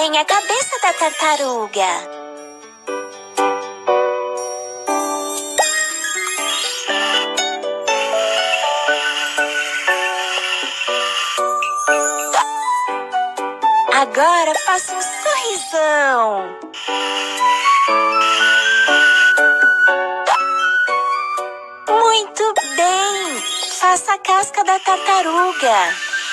Desenhe a cabeça da tartaruga. Agora faça um sorrisão. Muito bem! Faça a casca da tartaruga.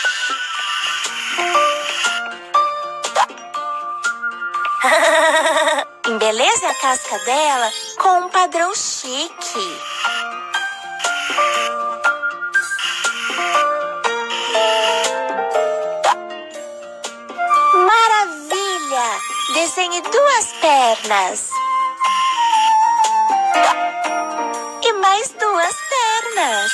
Embeleze a casca dela com um padrão chique. Maravilha! Desenhe 2 pernas. E mais 2 pernas.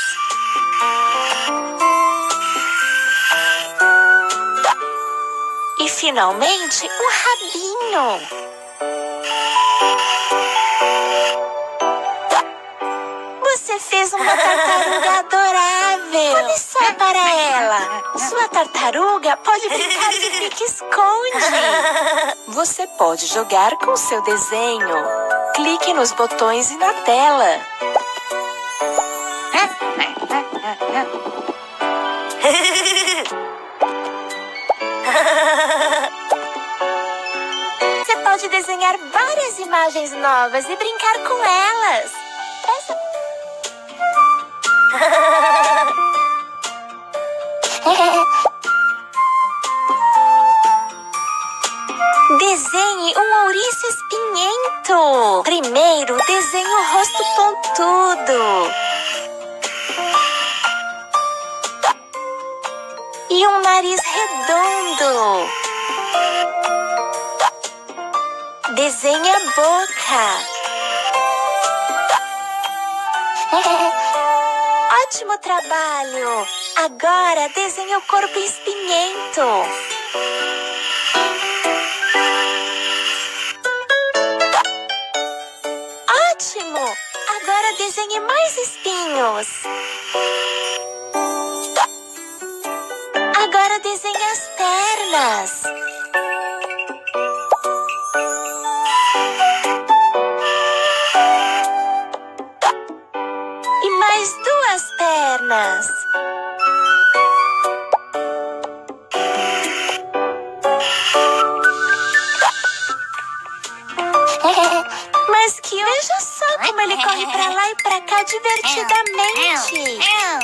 E finalmente um rabinho. Você fez uma tartaruga adorável. Olhe só para ela. Sua tartaruga pode brincar de pique-esconde. Você pode jogar com seu desenho. Clique nos botões e na tela. Você pode desenhar várias imagens novas e brincar com elas. Desenhe um ouriço espinhento. Primeiro, desenhe o rosto pontudo. E um nariz redondo. Desenhe a boca. Ótimo trabalho! Agora desenhe o corpo espinhento. Ótimo! Agora desenhe mais espinhos. Agora desenhe as pernas. E mais 2 pernas. Mas que veja só como ele corre pra lá e pra cá divertidamente.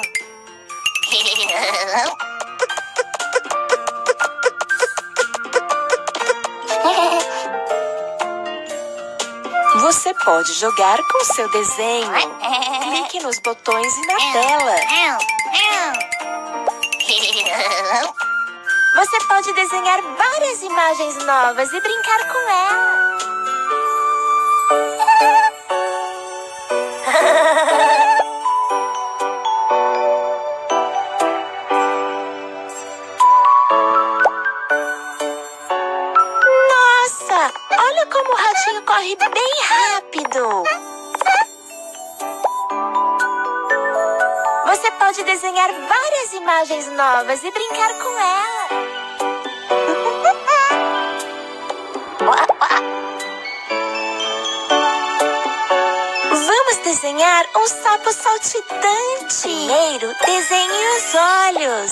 Você pode jogar com seu desenho. Clique nos botões e na tela. Você pode desenhar várias imagens novas e brincar com elas. Nossa, olha como o ratinho corre bem rápido. Você pode desenhar várias imagens novas e brincar com elas. Vamos desenhar um sapo saltitante. Primeiro, desenhe os olhos.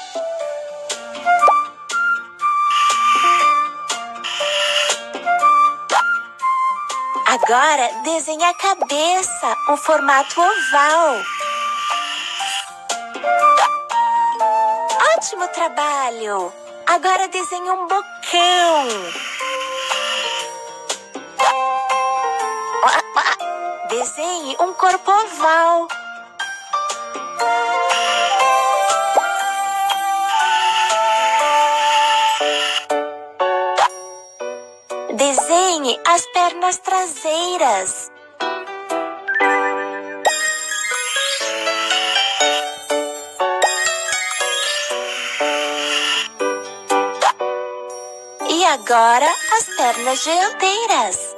Agora, desenhe a cabeça, um formato oval. Ótimo trabalho! Agora desenhe um bocão. Desenhe um corpo oval. Desenhe as pernas traseiras. E agora as pernas dianteiras.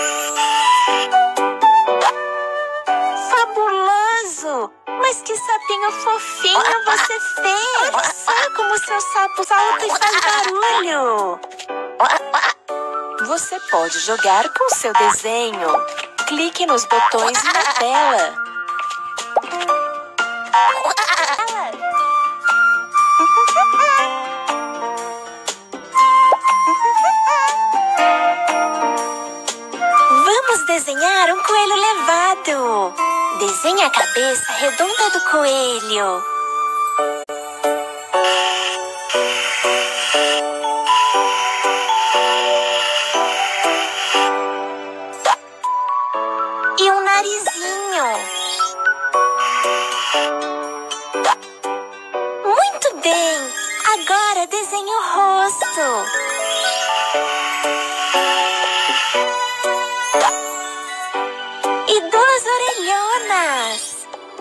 Fabuloso! Mas que sapinho sapinho fofinho você fez. Olha só como seu sapo salta e faz barulho. Você pode jogar com seu desenho. Clique nos botões na tela. Vamos desenhar um coelho levado. Desenhe a cabeça redonda do coelho. E um narizinho. Muito bem! Agora desenhe o rosto. E duas orelhonas.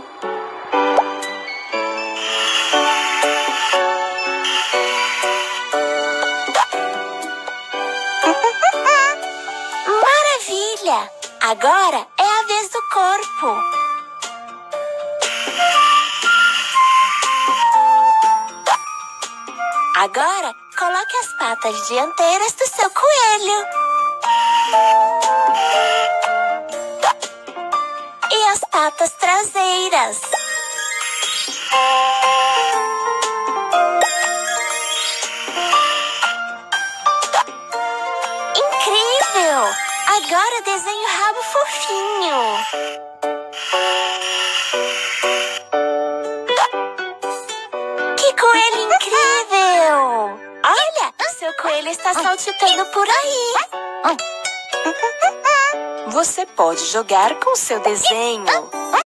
Maravilha! Agora é a vez do corpo. Agora, coloque as patas dianteiras do seu coelho. E as patas traseiras. Incrível! Agora desenhe o rabo fofinho. Que coelho incrível! Olha, o seu coelho está saltitando por aí. Você pode jogar com seu desenho.